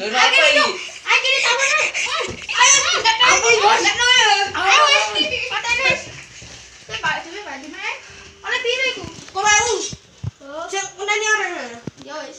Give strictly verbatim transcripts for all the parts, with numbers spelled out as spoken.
Lho napa iki? Ayo kini sama nih. Ayo tidak tahu. Tidak tahu ya. Ayo wis patene wis. Kowe Pak dhewe Pak di mana? Oleh piro iku? Kok mau? Sing ngenteni orang. Ya wis.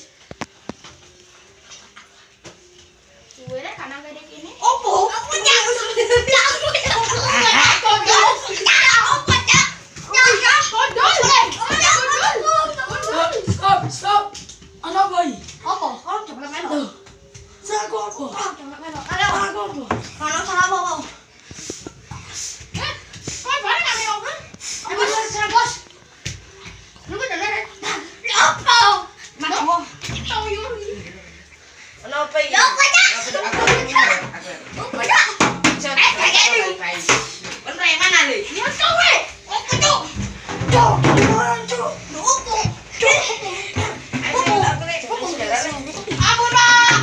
Kowe rek kanan kene kene. Opo? Aku nyak. Nyak aku nyak. Kodol. Opo nyak? Nyak kodol. Kodol. Stop, stop. Ana boy. Opo? Kau coba main dong. Saya kok apa? Coba main dong. Ayo. Aku apa? Kalau salah apa? Eh, kau bareng kami ngobrol. Ayo bos, serang bos. Lu kan dengar? Apa? Mana kau? Tahu Yuri. Kenapa iki? Ya apa ya? Apa ya? Eh, kayak gini. Bener mana nih? Ya kau eh. Apa tuh? Cuk, orang cuk. Apa? Cuk. Aku nak.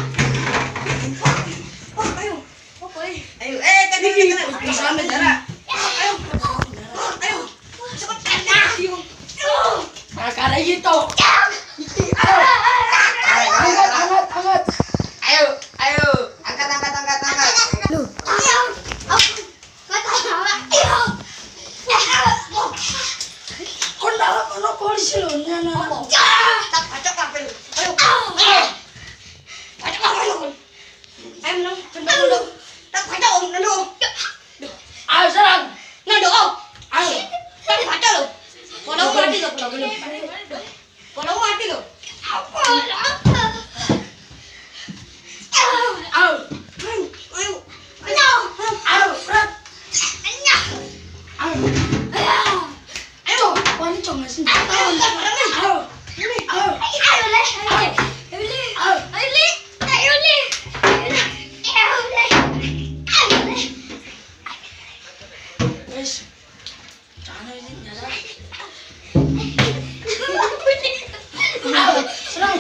Oh, ayo. Apa ini? Ayo, eh, kan ini bisa ambil jarak. Ayo. Ayo. Cepetan dah. Kakak itu. Ayo. Angkat, angkat, angkat. Ayo, ayo, angkat, angkat, angkat, angkat. Lu. Ayo. Aku. Kata salah. Ayo. Kau dalam mana polisi lu? Nana. Tak pacok kabel. Ayo. Ayo. Pacok kabel. Ayo menang. Cendak dulu. Tak pacok om nando. Ayo serang. Nando om. Ayo. Tak pacok lo. Kalau mati lo, kalau belum. Kalau mati lo. Apa? Apa? Ayo. Ayo. Ayo. Ayo. Ayo. Berat. Ayo. Ayo. Ayo. Ayo. Wani cuma sih. Ayo. Ayo. Ini. Ayo. Ayo le. Ayo. Ayo le. Ayo. Ayo le. Ayo le. Ayo le. Ayo le. Wes. Jangan ini nyala. Ayo. Serang.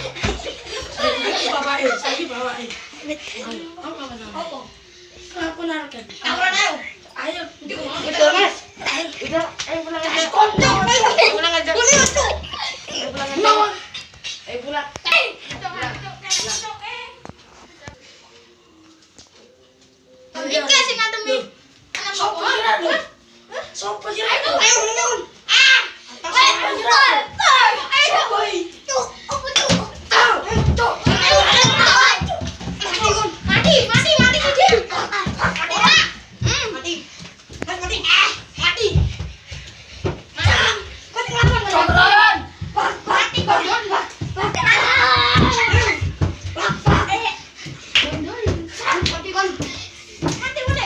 Bawa eh, saya bawa eh. Ayo. Apa mana? Apa? Aku naruhkan. Aku ayo. Ayo. Betul, Mas. Udah, ayo pulang aja. Kondok. Ayo pulang aja. Boleh masuk. Ayo pulang aja. Mau. Ayo pulang. Eh, masuk eh. Iki sing ngademi. Anak Sopo bapak. kira lu? Sopo kira Ayo, lu? ayo, ayo. Ah. Ayo, ayo. Ayo, boy. Cuk, apa cuk? Ayo. Cuk. Ayo, ayo. Mati, mati, mati kecil. Mati, Pak. Hmm, mati. Mas mati. Ah, mati. Mati. Mati ngelawan. Cobalan. Mati, gondol. Mati. Ah. Eh. Gondol. Mati, kon. Mati, boleh.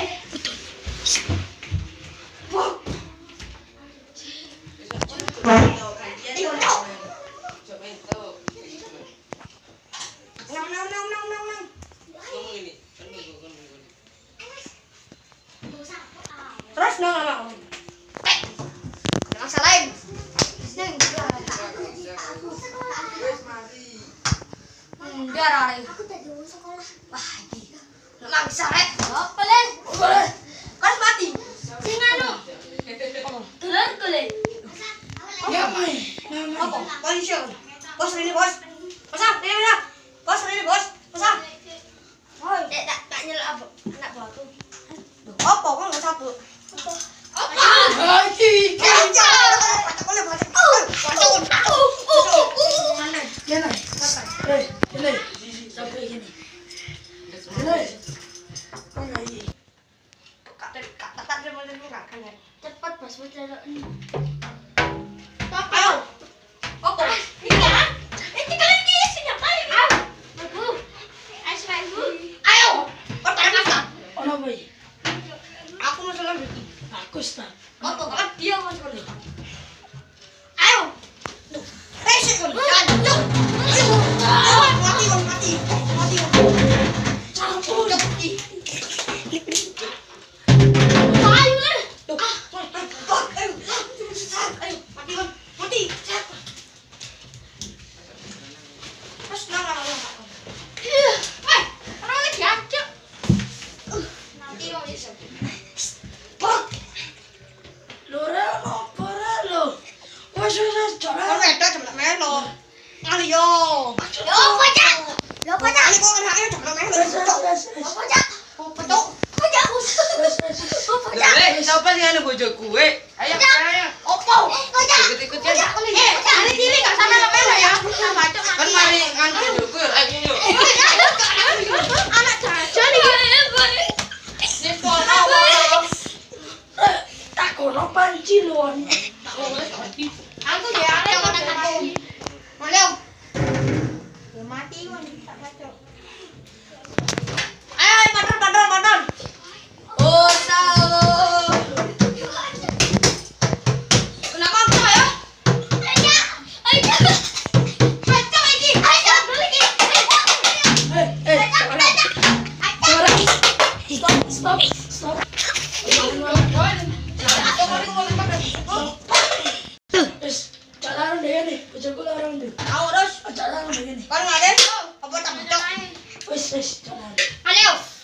Coba itu. Nang, nang, nang, nang, nang, nang. Kamu ini. Kan nunggu, kan nunggu. Terus nang, nang, nang. Eh. Jangan salahin. Nang. Wes mati. Enggak, Rai. Aku tadi mau sekolah. Wah, ini. Nggak bisa, Red. Apa, Le? Boleh. Kan mati. Sing anu. Telur kule. Ya, Mai. Nama. Apa? Polisi. Bos ini, bos. Bos, ini mana? Bos ini, bos. Bos. Oi. Eh, tak tak nyel apa? Anak batu. Apa kok enggak satu? Apa? Apa? Lagi. Aja. Boleh, boleh. Oh. Mana? Ya, Nay. Eh, ini. Sampai gini. Ini. Mana ini? Kak tadi kak tak ada mana enggak kan ya? Cepat, Bos. Bos. Ayo. Apa? Iya. Eh, kita lagi sini ngapain? Ayo. Babu. Ayo, Babu. Ayo. Pertama kata. Ono boy. Aku mau salam Vicky. Aku start. Apa? Kan dia mau sekali. Ayo. Tuh. Rese kan. Jangan. Yuk. Ayo. Ayo. Mati, Bang. Mati. Mati, Bang. Campur. Mati. Ayo, Le. Tuh. Ayo. bojoku, weh. Ayo, ayo. Opo? Ikut-ikut ya. Eh, ini cilik gak sampe lepel ya. Sama cok mati. Kan mari ngan bojoku, ayo yuk. Anak jajan iki. Sekolah. Tak kono panci luan. Aku ya arek kok mati. Moleo. Mati wong tak cok. Ayo, padon padon padon. Oh, salah. Kenapa aku ya? Ayo. Ayo. Ayo iki. Ayo beli iki. Eh, eh, orang. Orang. Stop, stop, stop. Terus, jalan deh nih, bojoku larang deh. Ayo terus. Jalan deh nih. Kan ngaden. Apa tak cok? Wes, wes, jalan. Ayo.